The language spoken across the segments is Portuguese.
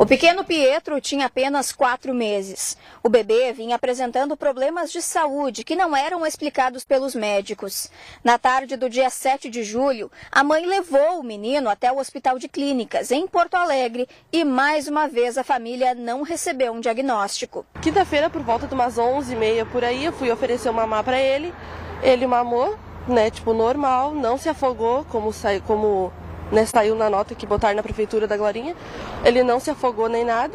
O pequeno Pietro tinha apenas 4 meses. O bebê vinha apresentando problemas de saúde que não eram explicados pelos médicos. Na tarde do dia 7 de julho, a mãe levou o menino até o Hospital de Clínicas, em Porto Alegre, e mais uma vez a família não recebeu um diagnóstico. Quinta-feira, por volta de umas 11h30 por aí, eu fui oferecer o mamar para ele. Ele mamou, né, tipo normal, não se afogou, como saiu na nota que botaram na prefeitura da Glorinha. Ele não se afogou nem nada.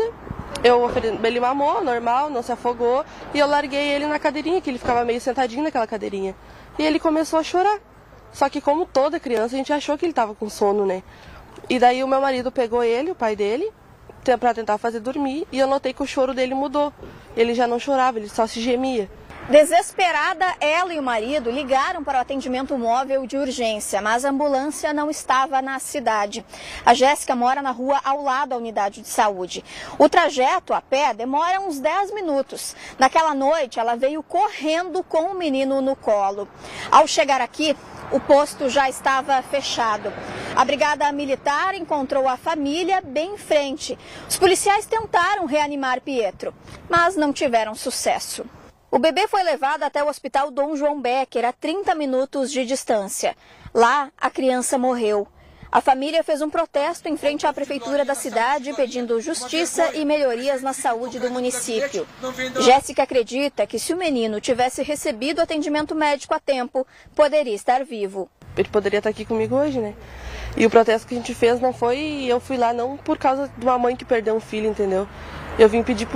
Ele mamou, normal, não se afogou. E eu larguei ele na cadeirinha, que ele ficava meio sentadinho naquela cadeirinha. E ele começou a chorar. Só que como toda criança, a gente achou que ele estava com sono, né? E daí o meu marido pegou ele, o pai dele, para tentar fazer dormir. E eu notei que o choro dele mudou. Ele já não chorava, ele só se gemia. Desesperada, ela e o marido ligaram para o atendimento móvel de urgência, mas a ambulância não estava na cidade. A Jéssica mora na rua ao lado da unidade de saúde. O trajeto a pé demora uns 10 minutos. Naquela noite, ela veio correndo com o menino no colo. Ao chegar aqui, o posto já estava fechado. A brigada militar encontrou a família bem em frente. Os policiais tentaram reanimar Pietro, mas não tiveram sucesso. O bebê foi levado até o Hospital Dom João Becker, a 30 minutos de distância. Lá, a criança morreu. A família fez um protesto em frente à prefeitura da cidade, pedindo justiça e melhorias na saúde do município. Jéssica acredita que se o menino tivesse recebido atendimento médico a tempo, poderia estar vivo. Ele poderia estar aqui comigo hoje, né? E o protesto que a gente fez não foi... Eu fui lá não por causa de uma mãe que perdeu um filho, entendeu? Eu vim pedir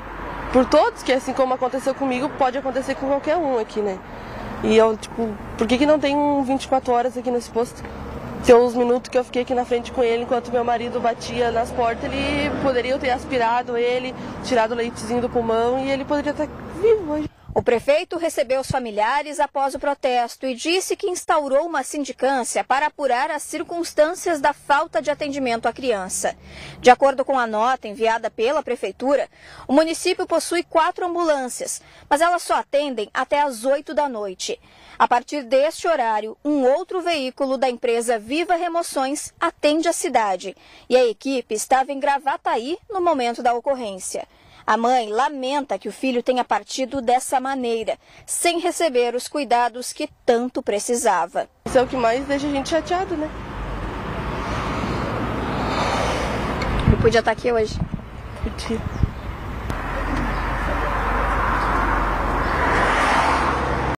por todos, que assim como aconteceu comigo, pode acontecer com qualquer um aqui, né? E eu, por que não tem 24 horas aqui nesse posto? Se os minutos que eu fiquei aqui na frente com ele, enquanto meu marido batia nas portas, ele poderia ter aspirado ele, tirado o leitezinho do pulmão e ele poderia estar vivo hoje. O prefeito recebeu os familiares após o protesto e disse que instaurou uma sindicância para apurar as circunstâncias da falta de atendimento à criança. De acordo com a nota enviada pela prefeitura, o município possui 4 ambulâncias, mas elas só atendem até às 8 da noite. A partir deste horário, um outro veículo da empresa Viva Remoções atende a cidade e a equipe estava em Gravataí no momento da ocorrência. A mãe lamenta que o filho tenha partido dessa maneira, sem receber os cuidados que tanto precisava. Isso é o que mais deixa a gente chateado, né? Ele podia estar aqui hoje? Podia.